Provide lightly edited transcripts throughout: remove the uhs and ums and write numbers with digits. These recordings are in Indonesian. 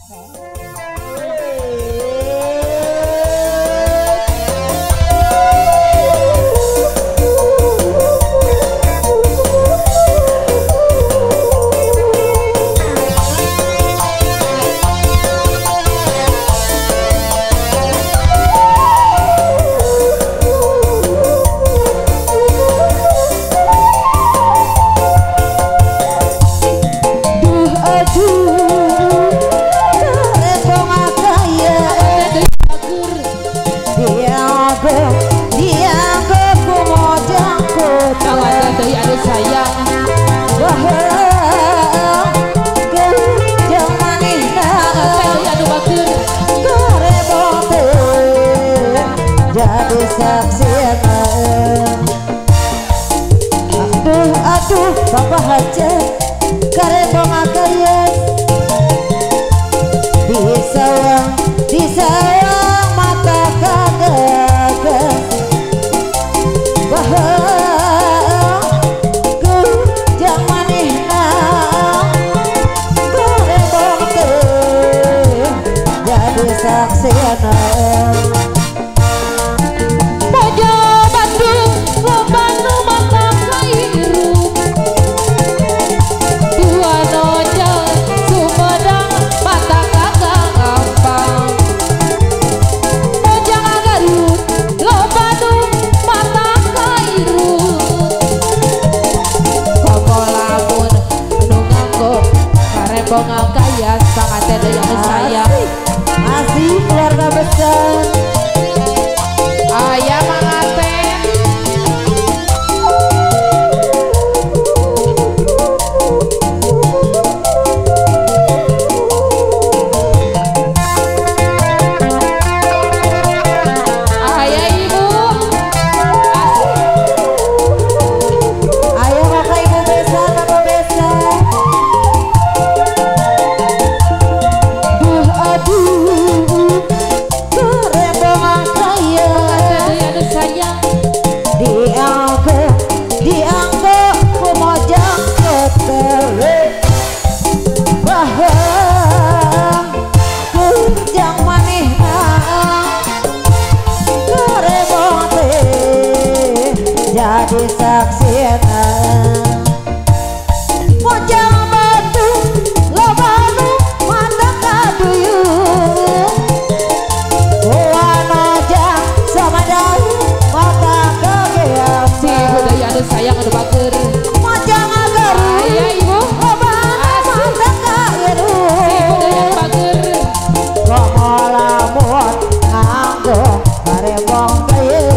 Bapak Haja karebo ngakayan di sawang mata kagak bahwa kujang manihna karebo ke jadi saksiana Bongal kaya sangat ada yang sayang masih keluarga besar ayah mangaten ayah ibu ayah kakak ibu besar bapak besar jadi saksiana mojang batu lobanu mata kaduyun wanojang sama daun mata kageam si budaya anu sayang anu bager mojang agar ayah ibu lobanu mata kageun si budaya anu bager ngomolamun nganggo karebong kayeun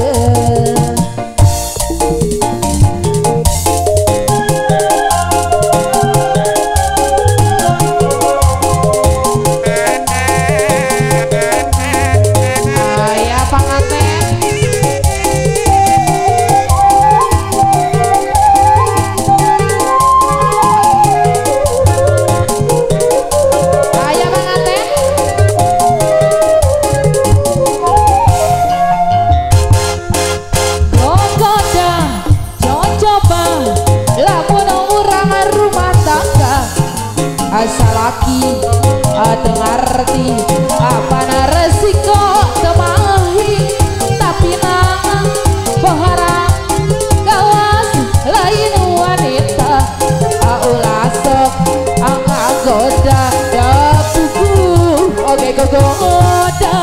asalaki dengarti apa na resiko temahi tapi nang bahara gawas lain wanita aulasok angka goda ya buku oke goda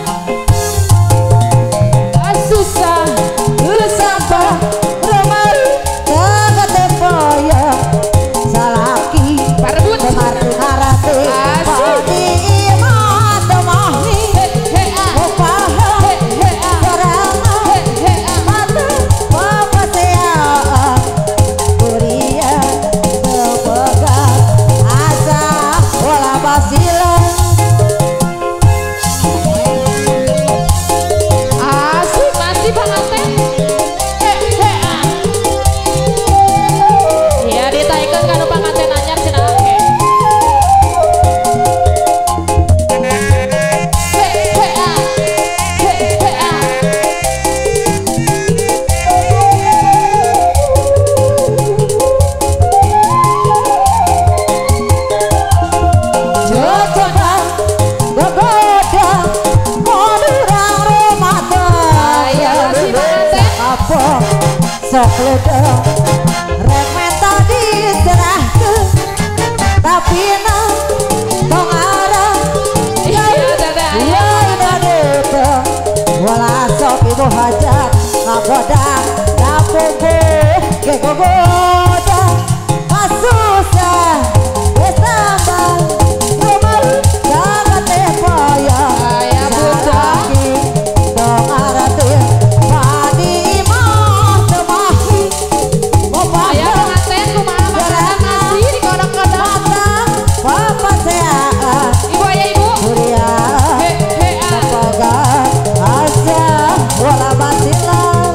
susah sampah remar kagak tempoya salaki marti harate padi imah temahi upah barang mata papasea kuria tepegang asa wala basila asik masih panganten ya ditaikkan kanu panganten anyar cenah Jojo sok ledeng remen tadi serahke tapi nang tong arah ya dada wala sok ibu hajat ngagodang ngapogo ke gogoda masusah besambang rumah jaga tepaya ya saraki dong arati mani imah temahi ayah pengantin kumaha masalah nasi di kodok-kodok bapak sehat ibu ayah ibu kuria semoga asa wala basilah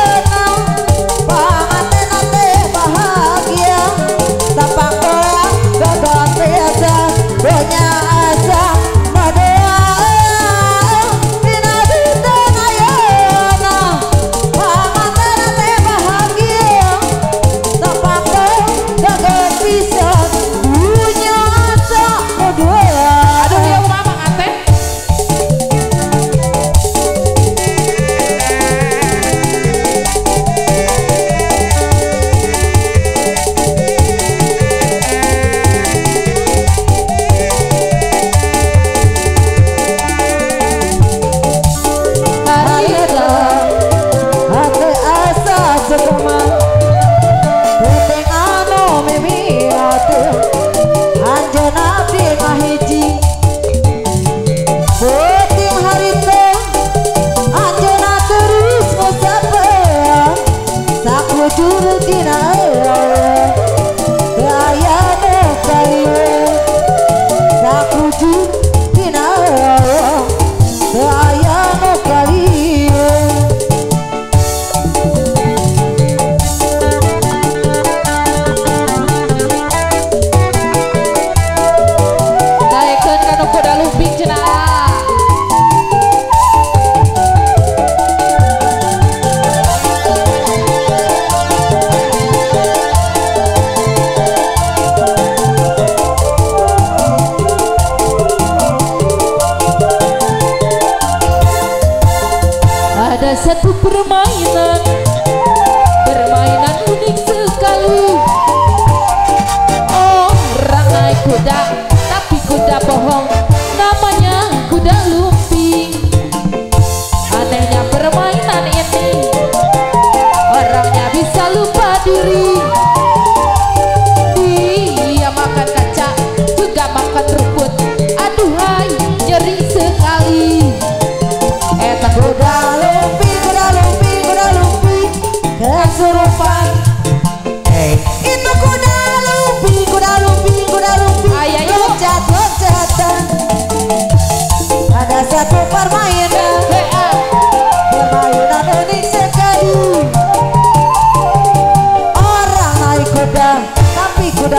bahagia tapak orang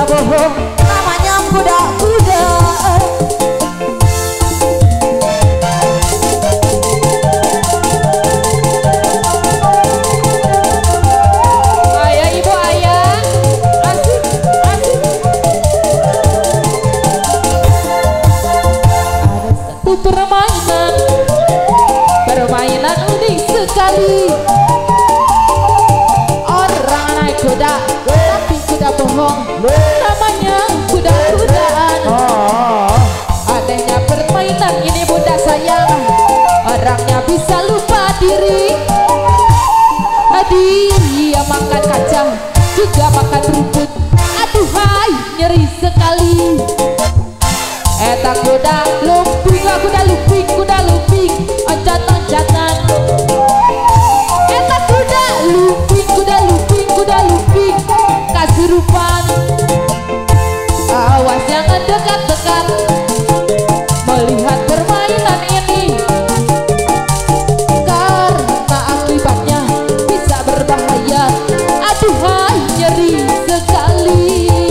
bohong, namanya kuda-kuda. Ayah ibu ayah, asik asik. Ada satu permainan unik sekali. Orang naik kuda, tapi kuda bohong, namanya kuda-kudaan. Anehnya permainan ini bunda sayang, orangnya bisa lupa diri. Dia makan kacang, juga makan rumput. Aduhai, nyeri sekali. Eta kuda lumping, kuda lumping, kuda lumping, oncat-oncatan. Eta kuda lumping, kuda lumping, kuda lumping, kasurupan. Awas jangan dekat-dekat melihat permainan ini, karena akibatnya bisa berbahaya. Aduhai, nyeri sekali.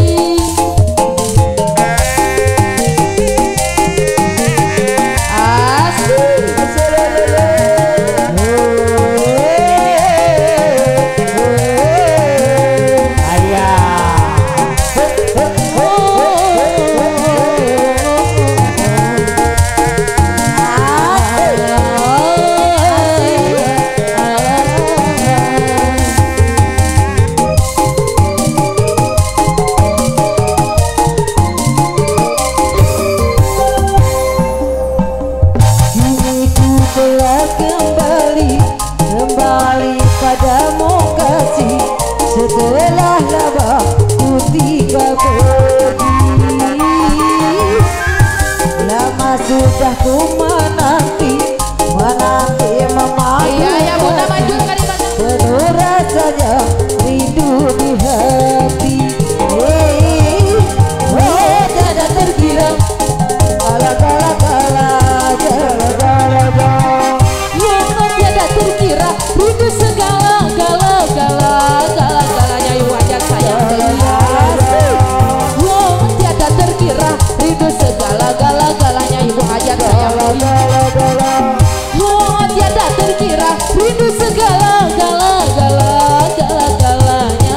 Kembali padamu kasih, setelah lama ku tinggal pergi. Lama sudah ku menanti memanggil. Iya bunda maju kalimat. Penuh rasanya rindu di hati. Oh tiada terkira, gala-gala tiada terkira, rindu segala galanya ibu hajat sayang terhias. Wow, tiada terkira, rindu segala galanya ibu hajat sayang terhias. Wow, tiada terkira, rindu segala galanya.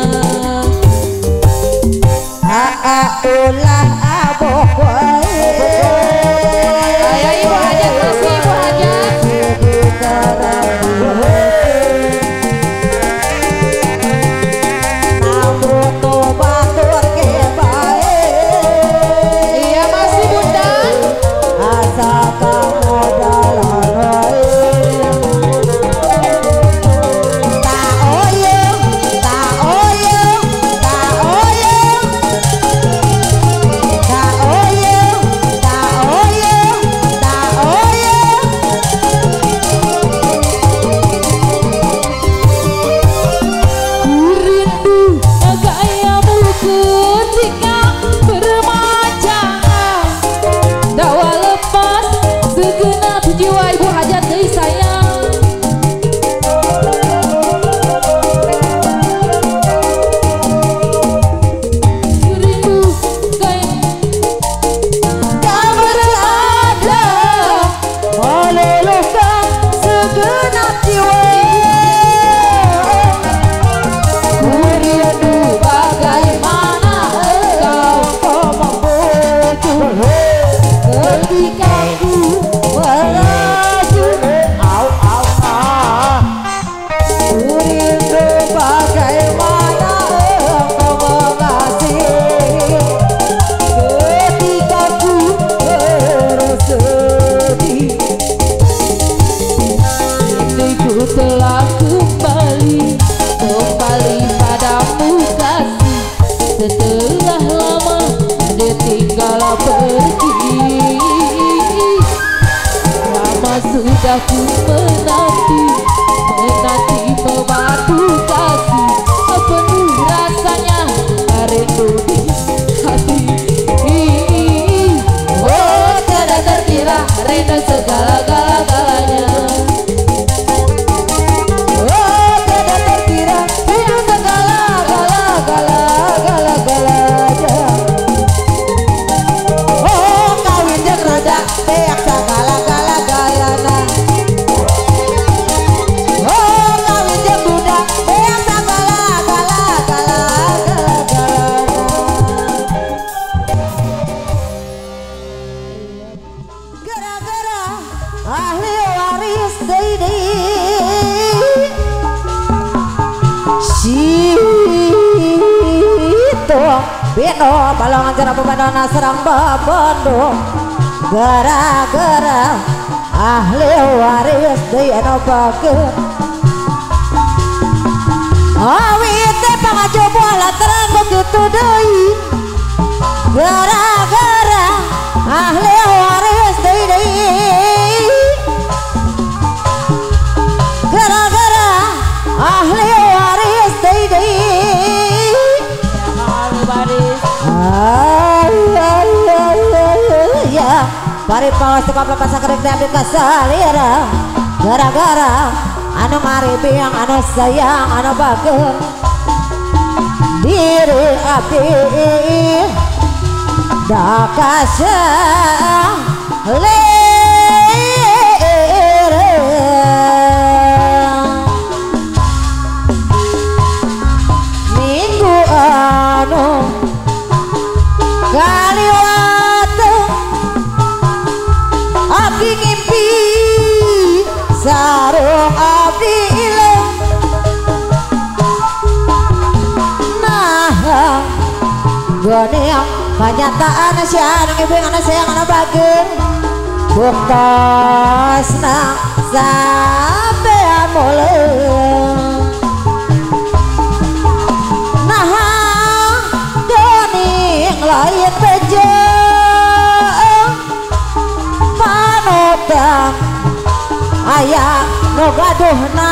Ulah aboh wae. Ayah ibu hajat, masih ibu hajat. Iya masih bunda. Asal kamu dalam tak oyong, tak oyong, tak oyong, tak oyong, tak oyong, tak oyong. Rindu gayamu ketika bermajalah, dawa lepas segenap jiwa ibu hajat deui sayang. Rindu Tak berada meluluhkan segenap jiwa. rindu bagaimana engkau Membutuh ketika ku melaju. Rindu bagaimana engkau mengasihi ketika ku bersedih. Kini ku telah kembali padamu kasih, setelah lama ditinggal pergi. Lama sudah ku menanti memadu kasih, penuh rasanya rindu di hati. Oh tiada terkira, rindu segala galanya. Oh, tidak terkira, hidup segala galanya. Bandung Bino balongan jera pemandona serang babandung gara-gara ahli waris dayana bageun awite pangacoba latran begitu deui gara-gara ahli waris deui gara-gara ahli waris deui ya bari pawas tukang lepas sakrek diambil kasalira gara-gara anu ngaribi yang anu sayang anu bageun diri abdi da kasang minggu anu kaliwat abdi ngimpi sarung abdi ilang nah goniang kenyataan si anu ngimpi anu sayang anu bageun buktosna sampean muleuh nah geuning lain bejo panotang aya nu gaduhna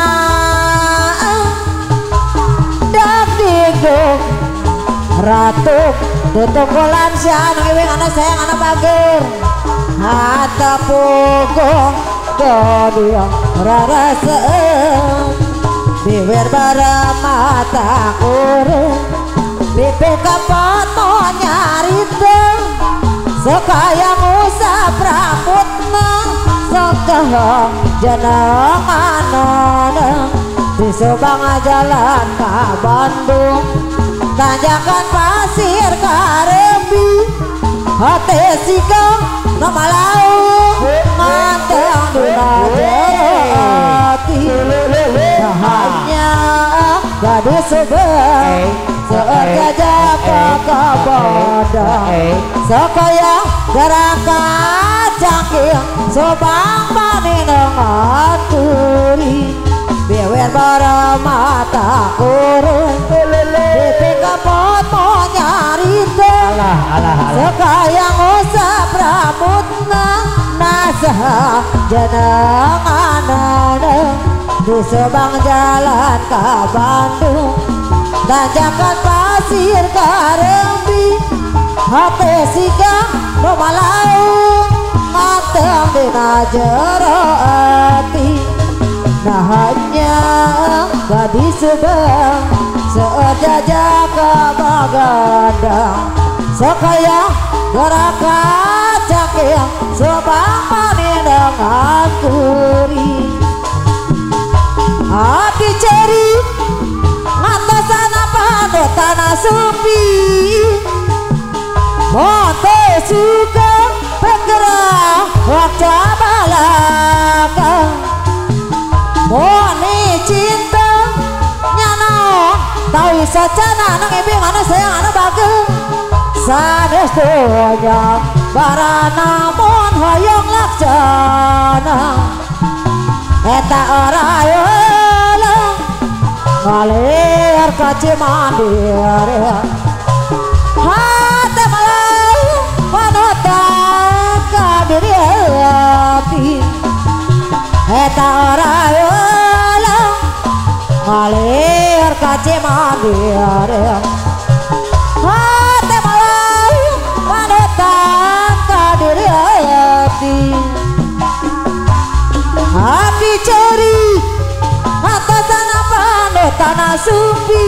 dak digdug ratu tutungkulan si anu iwing anu sayang anu bageun hata pukung kodiang raraseun bibir bara mata kurung pipi kapoto nyarita sekayang usap rambutna sekehong jenenganana di Subang jalan ka Bandung tanjakan pasir Karembi hati sigang nama laut manteng dina jerati hanya gadis Subang seueur gajah kakabodang sekaya gerakan cangking Subang panineng aturi biwer bara mata kurung pipi kapot mau nyarita sekayang usap rambutna nasaha jenenganana di Subang jalan ka Bandung tanjakan pasir Karembi hati sigang rumah laut manteng dina jero ati nah hanya gadis Subang seueur jajak kabagadang sekaya gerakan cangking Subang panineng aturi hati ceri ngatosan apa do tanah sepi monte suka bergerak waktu balaka moni cinta nyana tahu sacana nang ibi mana sayang anu bageun sanes doanya barana mon hoyong laksana eta orayeuh ngalir ka Cimandir hate malau panutan ka diri hati eta orayeuh ngalir ka Cimandir hate malau panutan ka diri hati hati ceri atasan apa no tanah supi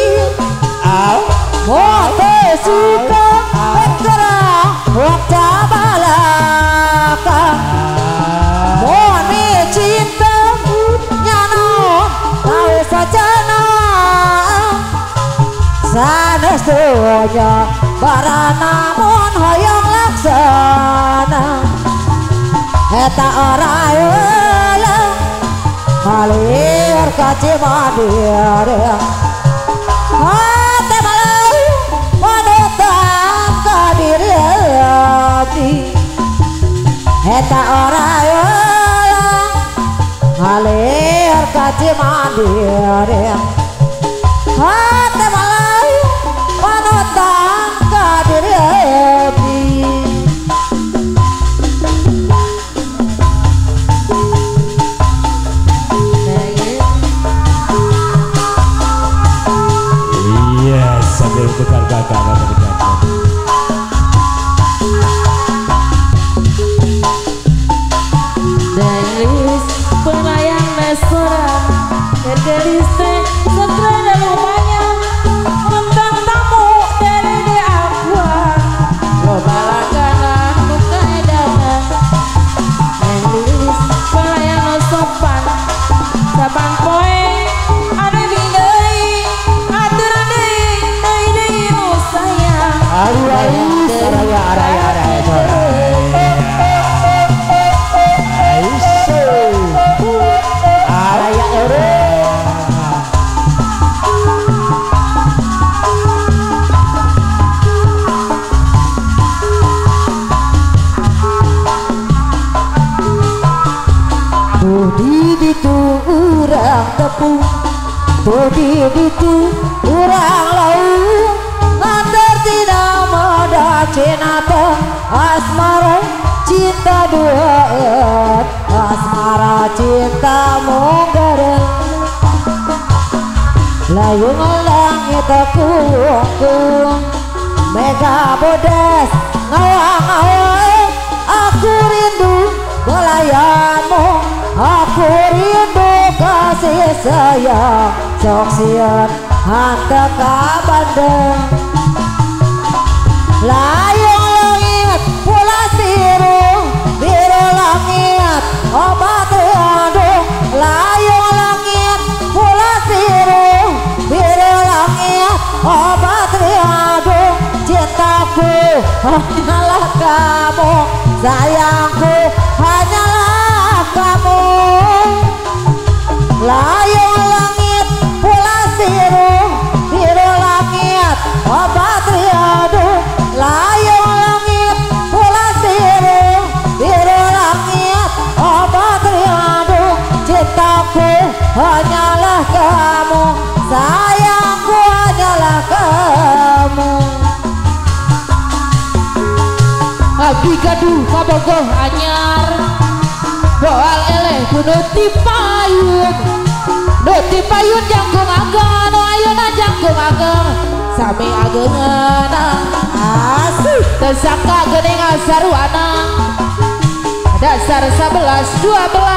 mote suka bergerak waktu balaka moni cinta nyano tahu sajana sanes doanya barana mon hoyong laksana eta orayeuh ngalir ka Cimandir hate malau eta ora yolang alir kaci mandir hati malai panutan kadir abdi iya sambil tukar kakak pelayang restoran tergelis teh setra dan rumahnya tentang tamu dari di akuan lo balakanan muka edangan tergelis pelayang no sopan saban poe ada bindai aturan dei nu sayang araya tepung bodi itu urang laung ngantar tidak moda cinta asmara cinta dua asmara cinta monggareng layung langit kung mega bodas ngawang-ngawang aku rindu belayanmu aku rindu kasih sayang sok sieun hanteu ka Bandung layung langit pulas biru langit obat aduh layung langit pulas biru langit obat aduh cintaku hanyalah kamu sayangku hanyalah kamu layung langit pulas biru langit obat aduh layung langit pulas biru langit obat aduh cintaku hanyalah kamu sayangku hanyalah kamu Abi gaduh kabogoh anyar boal eleh kudu tipayun jangkung ageng no ayeuna jangkung ageng sami ageungeunna asih tersangka geuning sarwana dasar 11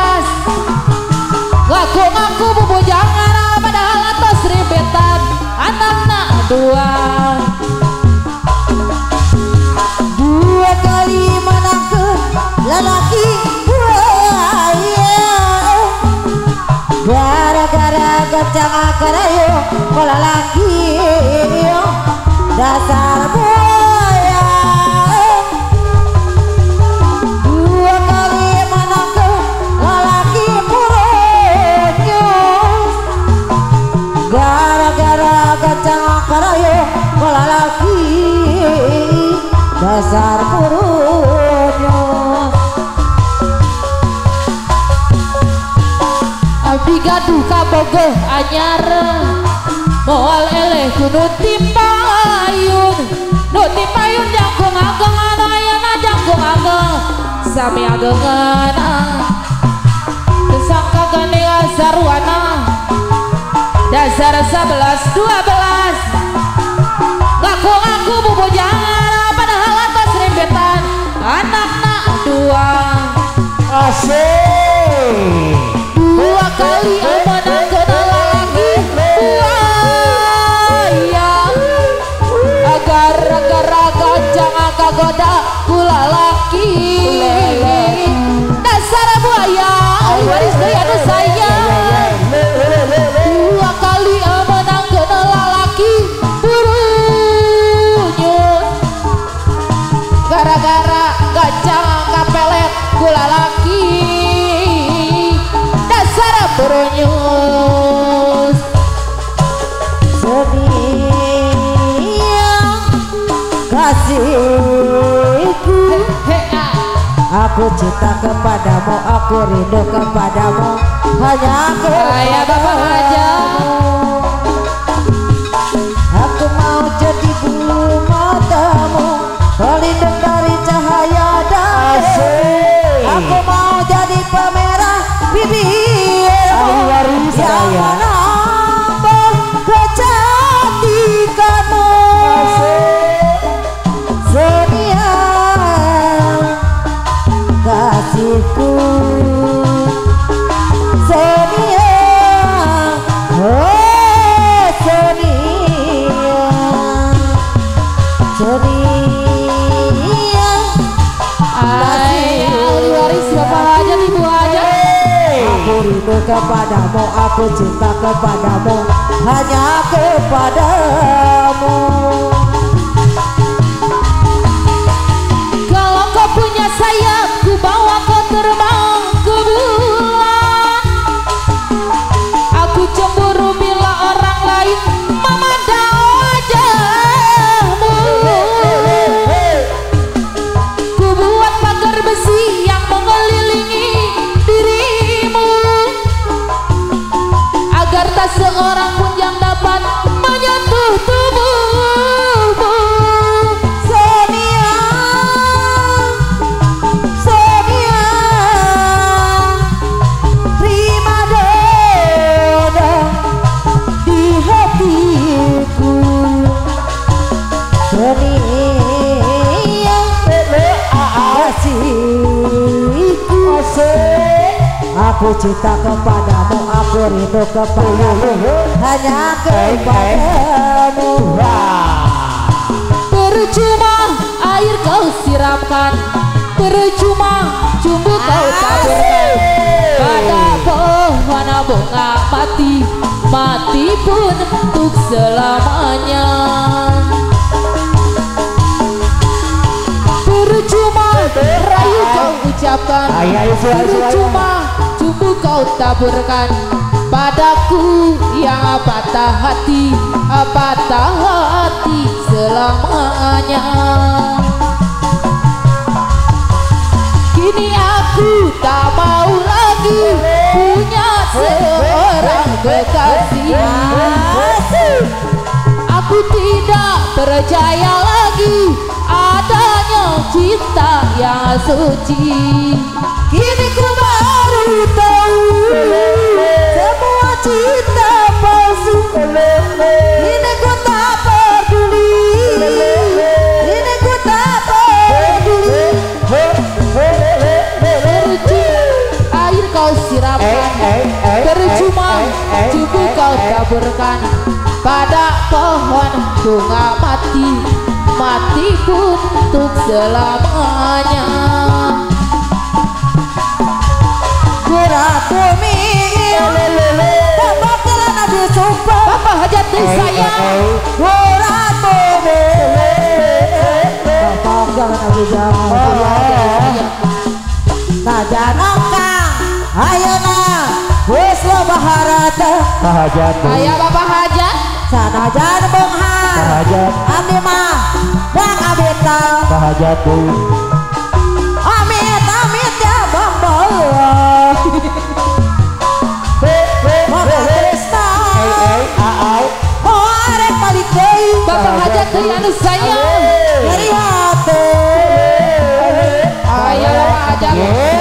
12 ngaku-ngaku bubujangan padahal atos ribetan anakna dua kali menangkeun lalaki gara-gara gecang akarayo pola laki dasar buaya dua kali menangkeun lalaki purunya gara-gara gecang akarayo pola laki dasar purunya Abi gaduh kabogoh anyar moal eleh kudu tipayun jangkung ageng anu ayeuna jangkung ageng sami ageungeunna tersangka geuning sarwana dasar 11 12 ngaku-ngaku bubujangan padahal atas rembetan anakna dua asik dua kali menangkeun lalaki buaya gara-gara gajang kagoda ku lalaki dasar buaya waris deui anu sayang dua kali menangkeun lalaki burunyun gara-gara gajang kapelet ku lalaki dasar burunyun sedih kasihku Aku cinta kepadamu, aku rindu kepadamu, hanya Ayah Bapak Hajat. Aku mau jadi bulu matamu, pelindung dari cahaya dan aku mau jadi pemerah bibirmu yang menambah kecantikanmu. Sonia kasihku, Sonia, oh Sonia, Sonia. Ayah ahli waris Bapak Hajat, Ibu Hajat. Aku rindu kepadamu, aku cinta kepadamu, hanya kepadamu. Kalau kau punya sayap, ku bawa kau terbang ke bulan. Aku cemburu bila orang lain memandang wajahmu. Ku buat pagar besi yang mengelilingi dirimu, agar tak seorang pun yang dapat menyentuh tubuhmu. Sonia, Sonia, prima donna di hatiku. Sonia, kasihku. Aku cinta kepadamu, aku rindu kepadamu, hanya kepadamu. Percuma air kau siramkan, percuma cumbu kau taburkan pada pohon bunga mati, mati pun untuk selamanya. Percuma rayu kau ucapkan, percuma cumbu kau taburkan padaku yang patah hati, patah hati selamanya. Kini aku tak mau lagi punya seorang kekasih. Aku tidak percaya lagi adanya cinta yang suci. Kini ku baru tahu semua cinta palsu. Kini ku tak peduli, kini ku tak peduli. Percuma air kau siramkan, percuma cumbu kau taburkan pada pohon bunga mati, mati pun untuk selamanya. Kuratu mingil, Bapak telah nabi sumpah, Bapak Hajat sayang. Kuratu mingil, Bapak telah nabi jangan. Najanaka, ayana, wis lo baharata. Hajat Ayah Bapak Hajat. Sanajan bunghar, Hajat abdi mah dan abdi tau. Hajat Amit amit ya bang boy. Moga Krishna, mau arek balik deui. Bapak Hajat dari anu sayang. Dari hati. Ayah Bapak Hajat.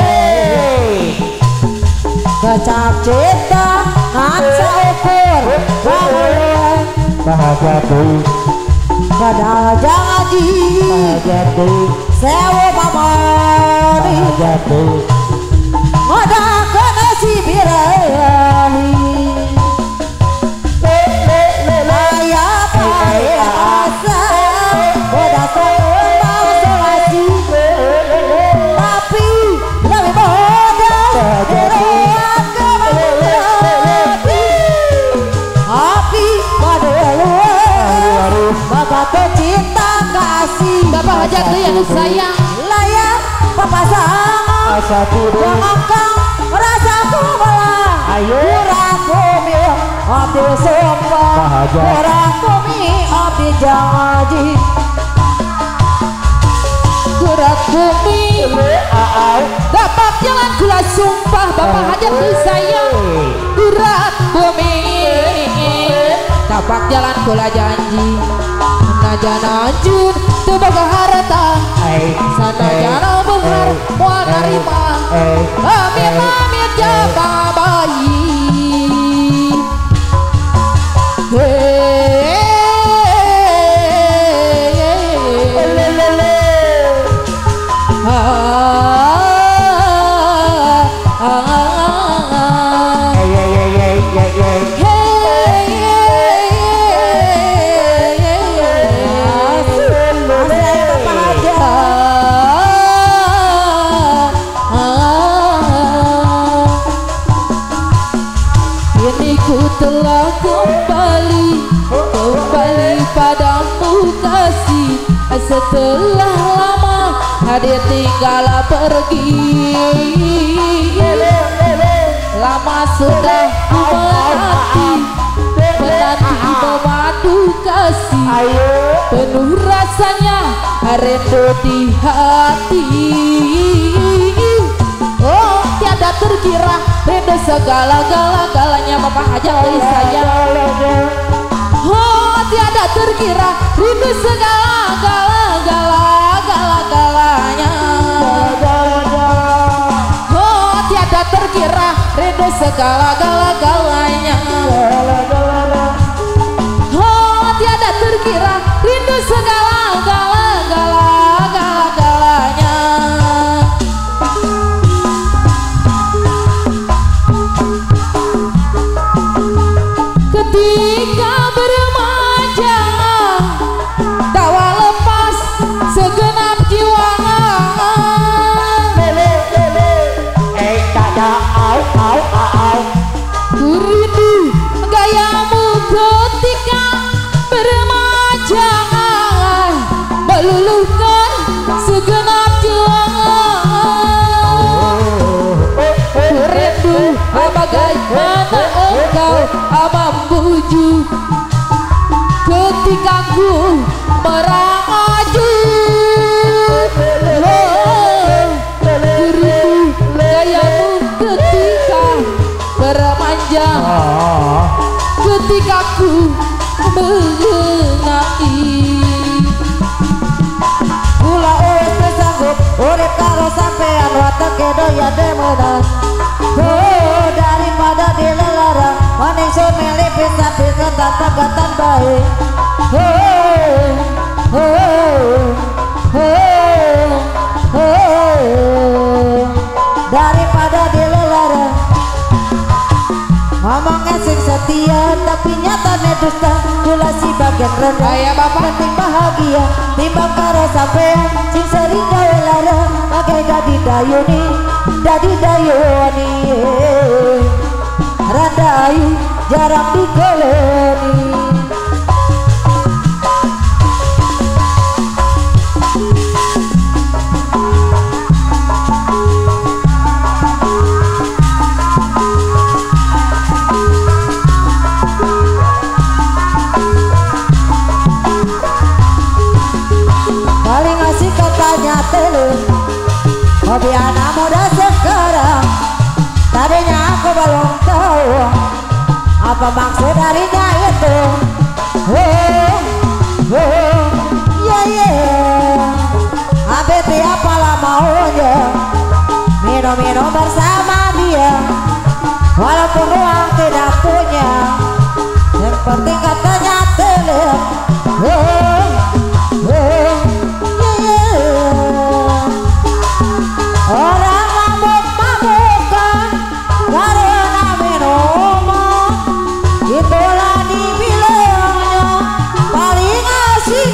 Kecap cinta ngan saukur kamulian. Hajat Kada janji sewa mamari. Ngoda kena si birahi. Ayah pai asa ngoda soal mau selasi. Tapi lebih bodoh beruang kemanati. Api pada luar Bapak cinta kasih. Bapak Hajat dari anu sayang. Layak Bapak sangat Wangangkang rasaku malah. Murahku mi abdi sumpah, murahku mi abdi janji. Gerak bumi sumpah Bapak Hajat disayang berat bumi tapak jalan kula janji najan anjur tebaga harta sana jana benghar mual narima amin amin jaba bayi telah kembali padamu kasih setelah lama hadir tinggal pergi lama sudah menanti memadu kasih penuh rasanya rindu di hati oh tiada terkira rindu segala-galanya Bapak Hajat disayang oh tiada terkira rindu segala-galanya oh tiada terkira rindu segala-galanya oh tiada terkira rindu segala-galanya ketika beremaja tawa lepas segenap jiwa ku rindu gayamu ketika beremaja meluluhkan segenap jiwa ku rindu bagaimana engkau membujuk ketika ku meraju rindu gayamu ketika bermanja ketika ku mengenai kula wis sanggup urip karo sampean watek doya demenan oh daripada dilarang maning sun milih bisa tanpa katan baik daripada dilarang ngomongnya sing setia tapi nyatanya dusta kula si bagian rendah ayah Bapak penting bahagia timbang karo sampean sing sering gawe larang bagai dadi dayuni radayu jarang dikeleni paling asik katanya telu hobi anak muda sekarang tadinya aku belum tahu apa maksud darinya itu Habibie apalah maunya minum-minum bersama dia walaupun uang tidak punya yang penting katanya teler orang mabuk-mabukan karena minuman itulah dibilangnya paling asik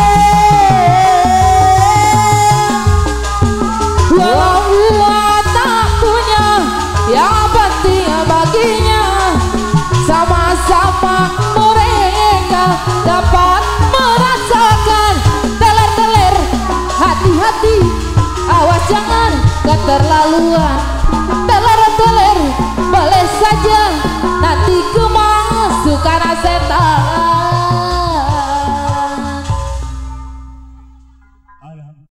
uang tak punya yang penting baginya sama-sama mereka dapat merasakan teler-teler hati-hati awas jangan keterlaluan teler-teler boleh saja